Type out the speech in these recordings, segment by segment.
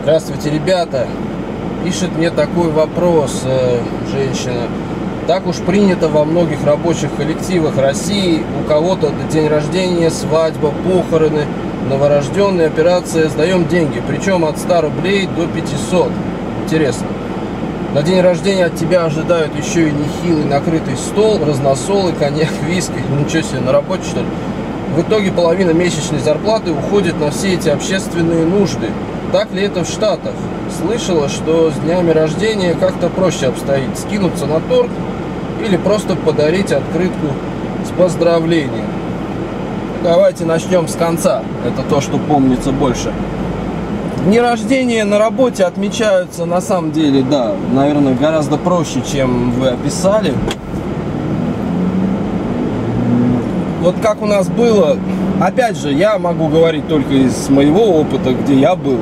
Здравствуйте, ребята. Пишет мне такой вопрос женщина. Так уж принято во многих рабочих коллективах России. У кого-то день рождения, свадьба, похороны, новорожденные, операция. Сдаем деньги. Причем от 100 рублей до 500. Интересно. На день рождения от тебя ожидают еще и нехилый накрытый стол, разносолы, коньяк, виски. Ничего себе, на работе что ли? В итоге половина месячной зарплаты уходит на все эти общественные нужды. Так ли это в Штатах? Слышала, что с днями рождения как-то проще обстоит. Скинуться на торт или просто подарить открытку с поздравлением. Давайте начнем с конца. Это то, что помнится больше. Дни рождения на работе отмечаются на самом деле, да, наверное, гораздо проще, чем вы описали. Вот как у нас было, опять же, я могу говорить только из моего опыта, где я был.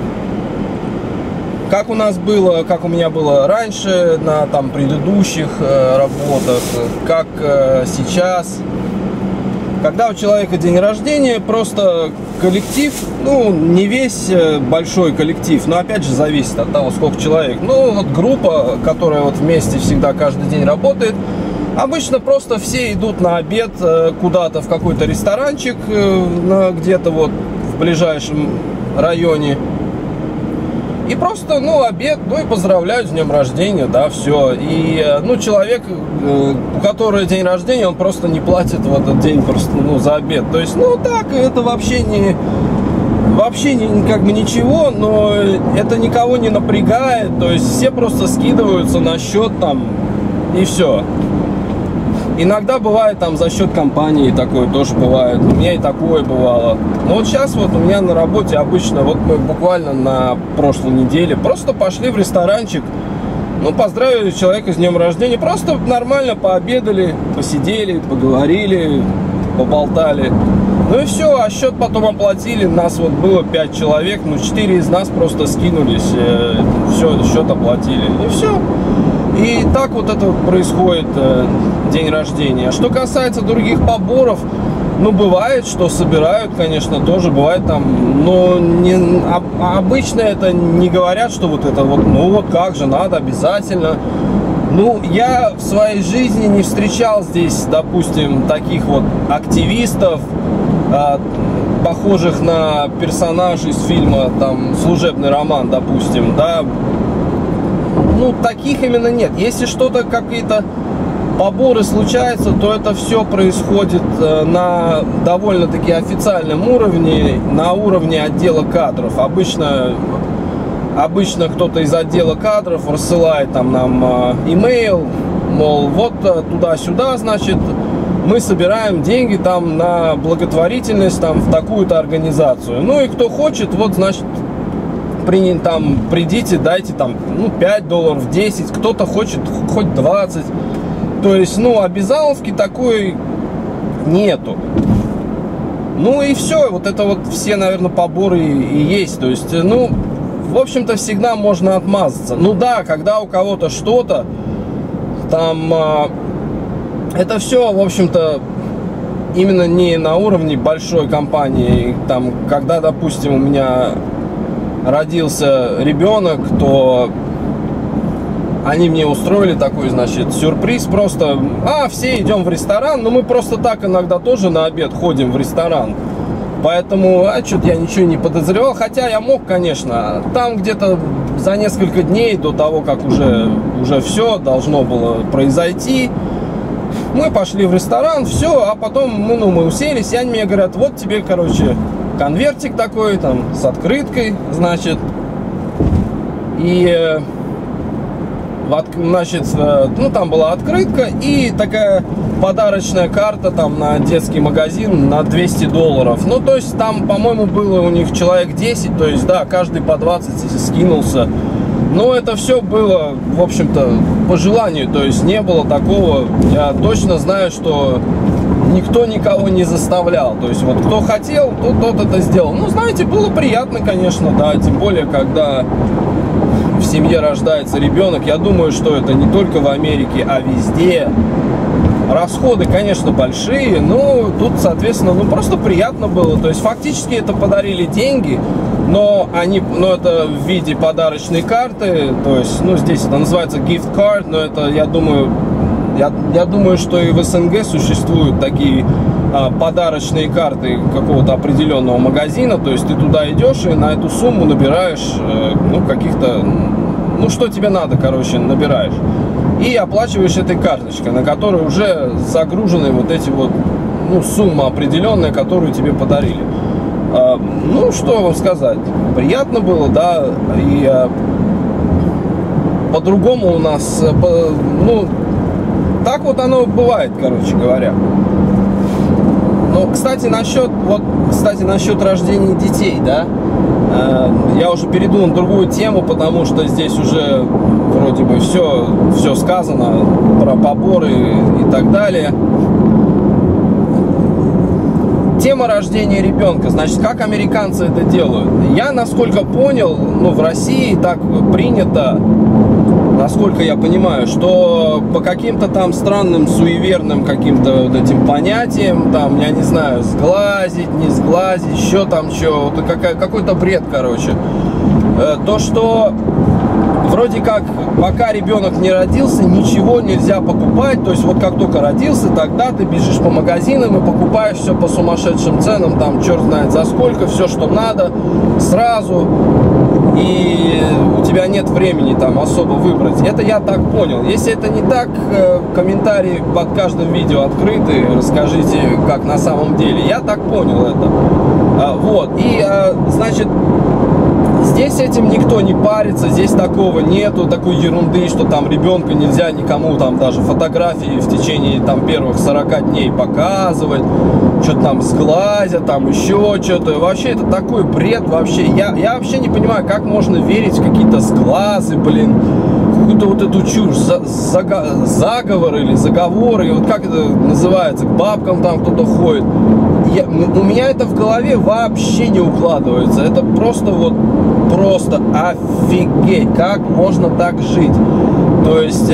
Как у нас было, как у меня было раньше на там предыдущих работах, как сейчас. Когда у человека день рождения, просто коллектив, ну, не весь большой коллектив, но опять же зависит от того, сколько человек. Ну, вот группа, которая вот вместе всегда каждый день работает, обычно просто все идут на обед куда-то в какой-то ресторанчик, где-то вот в ближайшем районе. И просто, ну, обед, ну и поздравляют с днем рождения, да, все. И, ну, человек, у которого день рождения, он просто не платит в этот день просто, ну, за обед. То есть, ну, так, это вообще не как бы ничего, но это никого не напрягает. То есть, все просто скидываются на счет там, и все. Иногда бывает там за счет компании, такое тоже бывает. У меня и такое бывало. Но вот сейчас вот у меня на работе обычно, вот мы буквально на прошлой неделе просто пошли в ресторанчик, ну, поздравили человека с днем рождения, просто нормально пообедали, посидели, поговорили, поболтали. Ну и все, а счет потом оплатили. Нас вот было 5 человек, ну 4 из нас просто скинулись, все, счет оплатили, и все. И так вот это происходит, день рождения. Что касается других поборов, ну, бывает, что собирают, конечно, тоже бывает там, но обычно это не говорят, что вот это вот, ну, вот как же, надо обязательно. Ну, я в своей жизни не встречал здесь, допустим, таких вот активистов, похожих на персонажей из фильма, там, «Служебный роман», допустим, да. Ну, таких именно нет. Если что-то, какие-то поборы случаются, то это все происходит на довольно-таки официальном уровне, на уровне отдела кадров. Обычно кто-то из отдела кадров рассылает там нам имейл, мол, вот туда-сюда, значит, мы собираем деньги там на благотворительность там в такую-то организацию. Ну и кто хочет, вот, значит, там придите, дайте там, ну, $5, 10, кто-то хочет хоть 20. То есть, ну, обязаловки такой нету. Ну и все, вот это вот все, наверное, поборы и есть. То есть, ну, в общем-то, всегда можно отмазаться. Ну да, когда у кого-то что-то, там, это все, в общем-то, именно не на уровне большой компании. Там, когда, допустим, у меня родился ребенок, то они мне устроили такой, значит, сюрприз. Просто, все идем в ресторан. Но мы просто так иногда тоже на обед ходим в ресторан. Поэтому, что-то я ничего не подозревал. Хотя я мог, конечно. Там где-то за несколько дней до того, как уже все должно было произойти, мы пошли в ресторан, все, а потом мы уселись, и они мне говорят, вот тебе, короче, конвертик такой, там, с открыткой, значит, и, значит, ну, там была открытка и такая подарочная карта, там, на детский магазин на $200. Ну, то есть, там, по-моему, было у них человек 10, то есть, да, каждый по 20 скинулся. Но это все было, в общем-то, по желанию, то есть, не было такого, я точно знаю, что никто никого не заставлял. То есть, вот кто хотел, тот это сделал. Ну, знаете, было приятно, конечно, да. Тем более, когда в семье рождается ребенок. Я думаю, что это не только в Америке, а везде. Расходы, конечно, большие, но тут, соответственно, ну, просто приятно было. То есть, фактически это подарили деньги. но это в виде подарочной карты, то есть, ну, здесь это называется gift card, но это, я думаю, что и в СНГ существуют такие подарочные карты какого-то определенного магазина, то есть ты туда идешь и на эту сумму набираешь, ну, каких-то, ну, что тебе надо, короче, набираешь. И оплачиваешь этой карточкой, на которой уже загружены вот эти вот, ну, сумма определенная, которую тебе подарили. Ну, что вам сказать, приятно было, да, и по-другому у нас, ну, так вот оно бывает, короче говоря. Но, кстати, насчет рождения детей, да, я уже перейду на другую тему, потому что здесь уже вроде бы все сказано про поборы и так далее. Тема рождения ребенка, значит, как американцы это делают? Я, насколько понял, ну, в России так принято, насколько я понимаю, что по каким-то там странным, суеверным каким-то вот этим понятиям, там, я не знаю, сглазить, не сглазить, еще там что, какой-то бред, короче. То, что вроде как, пока ребенок не родился, ничего нельзя покупать. То есть вот как только родился, тогда ты бежишь по магазинам и покупаешь все по сумасшедшим ценам, там черт знает за сколько, все, что надо, сразу. И у тебя нет времени там особо выбрать. Это я так понял. Если это не так, комментарии под каждым видео открыты, расскажите, как на самом деле. Я так понял это. Вот. И, значит, здесь этим никто не парится, здесь такого нету, такой ерунды, что там ребенка нельзя никому там даже фотографии в течение там первых 40 дней показывать, что-то там сглазят, там еще что-то. Вообще это такой бред вообще. Я вообще не понимаю, как можно верить в какие-то сглазы, блин, какую-то вот эту чушь, заговоры или заговоры, вот как это называется, к бабкам там кто-то ходит. У меня это в голове вообще не укладывается. Это просто вот, просто офигеть, как можно так жить. То есть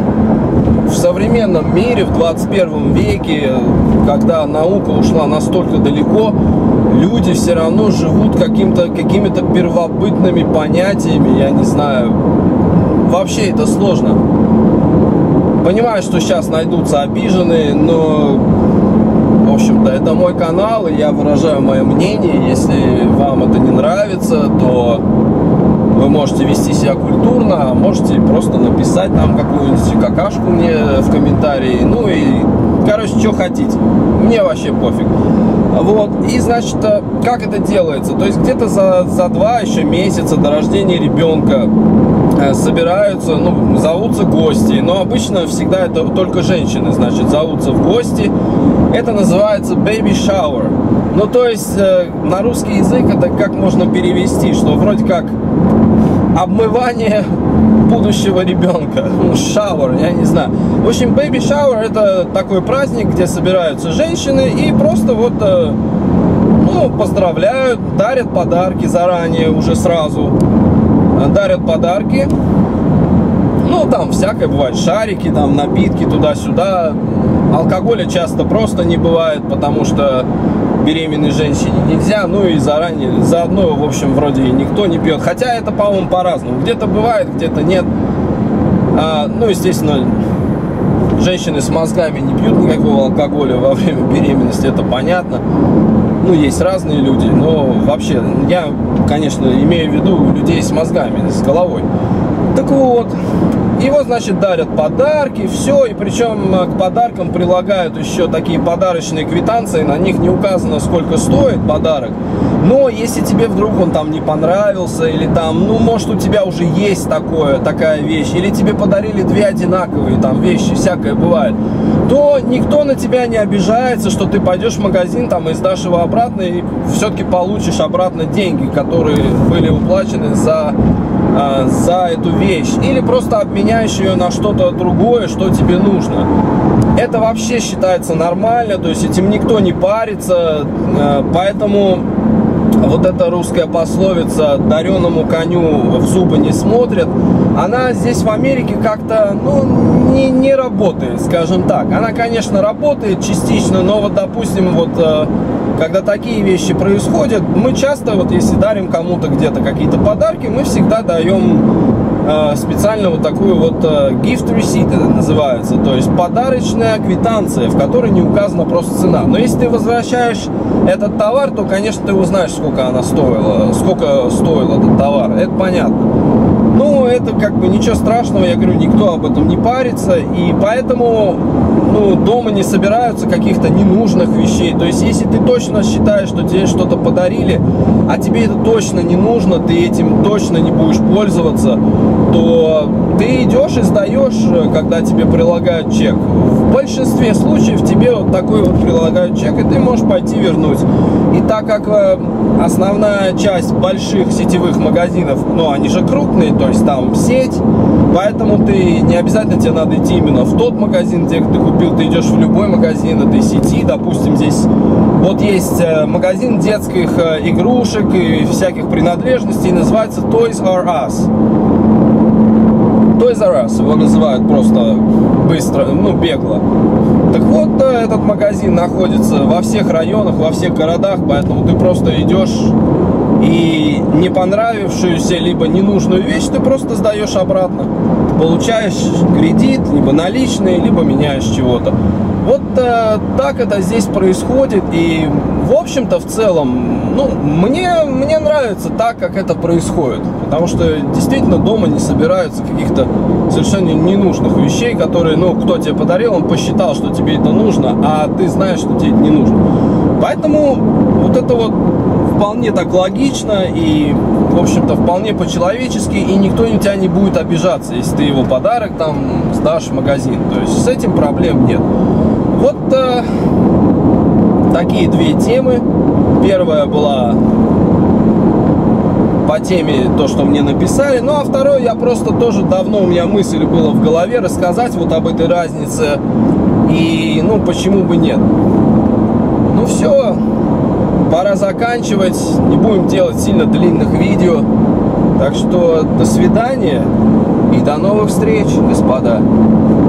в современном мире, в 21 веке, когда наука ушла настолько далеко, люди все равно живут какими-то первобытными понятиями, я не знаю. Вообще это сложно. Понимаю, что сейчас найдутся обиженные, но... В общем-то, это мой канал, и я выражаю мое мнение. Если вам это не нравится, то вы можете вести себя культурно, а можете просто написать там какую-нибудь какашку мне в комментарии. Ну и, короче, что хотите. Мне вообще пофиг. Вот. И, значит, как это делается? То есть где-то за 2 еще месяца до рождения ребенка собираются, ну, зовутся гости. Но обычно всегда это только женщины, значит, зовутся в гости. Это называется baby shower. Ну, то есть на русский язык это как можно перевести, что вроде как обмывание будущего ребенка. Shower, я не знаю. В общем, baby shower это такой праздник, где собираются женщины и просто вот, ну, поздравляют, дарят подарки заранее, уже сразу дарят подарки. Ну, там всякое бывает, шарики, там напитки туда-сюда. Алкоголя часто просто не бывает, потому что беременной женщине нельзя, ну и заодно, в общем, вроде и никто не пьет. Хотя это, по-моему, по-разному. Где-то бывает, где-то нет. Ну, естественно, женщины с мозгами не пьют никакого алкоголя во время беременности, это понятно. Ну, есть разные люди, но вообще, я, конечно, имею в виду людей с мозгами, с головой. Так вот, его, значит, дарят подарки, все, и причем к подаркам прилагают еще такие подарочные квитанции, на них не указано, сколько стоит подарок. Но если тебе вдруг он там не понравился, или там, ну, может, у тебя уже есть такая вещь, или тебе подарили 2 одинаковые там вещи, всякое бывает, то никто на тебя не обижается, что ты пойдешь в магазин там и сдашь его обратно, и все-таки получишь обратно деньги, которые были уплачены за эту вещь, или просто обменяешь ее на что-то другое, что тебе нужно. Это вообще считается нормально, то есть этим никто не парится, поэтому вот эта русская пословица «дареному коню в зубы не смотрят», она здесь в Америке как-то, ну, не работает, скажем так. Она, конечно, работает частично, но вот, допустим, вот когда такие вещи происходят, мы часто, вот если дарим кому-то где-то какие-то подарки, мы всегда даем специально вот такую вот gift receipt, это называется, то есть подарочная квитанция, в которой не указана просто цена. Но если ты возвращаешь этот товар, то, конечно, ты узнаешь, сколько она стоила, сколько стоил этот товар, это понятно. Ну, это как бы ничего страшного, я говорю, никто об этом не парится, и поэтому, ну, дома не собираются каких-то ненужных вещей. То есть, если ты точно считаешь, что тебе что-то подарили, а тебе это точно не нужно, ты этим точно не будешь пользоваться, то ты идешь и сдаешь, когда тебе прилагают чек. В большинстве случаев тебе вот такой вот прилагают чек, и ты можешь пойти вернуть. И так как основная часть больших сетевых магазинов, ну, они же крупные, то есть там сеть, поэтому ты не обязательно тебе надо идти именно в тот магазин, где ты купил, ты идешь в любой магазин этой сети. Допустим, здесь вот есть магазин детских игрушек и всяких принадлежностей, называется Toys R Us. Toys R Us его называют просто быстро, ну, бегло. Так вот, этот магазин находится во всех районах, во всех городах, поэтому ты просто идешь и не понравившуюся либо ненужную вещь ты просто сдаешь обратно. Получаешь кредит, либо наличные, либо меняешь чего-то. Вот так это здесь происходит. И в общем-то, в целом, ну, мне нравится так, как это происходит. Потому что действительно дома не собираются каких-то совершенно ненужных вещей, которые, ну, кто тебе подарил, он посчитал, что тебе это нужно, а ты знаешь, что тебе это не нужно. Поэтому вот это вот вполне так логично и, в общем-то, вполне по-человечески, и никто на тебя не будет обижаться, если ты его подарок там сдашь в магазин. То есть с этим проблем нет. Вот такие две темы. Первая была по теме то, что мне написали. Ну, а второе, я просто тоже давно, у меня мысль была в голове рассказать вот об этой разнице. И, ну, почему бы нет. Ну, все. Пора заканчивать. Не будем делать сильно длинных видео. Так что до свидания. И до новых встреч, господа.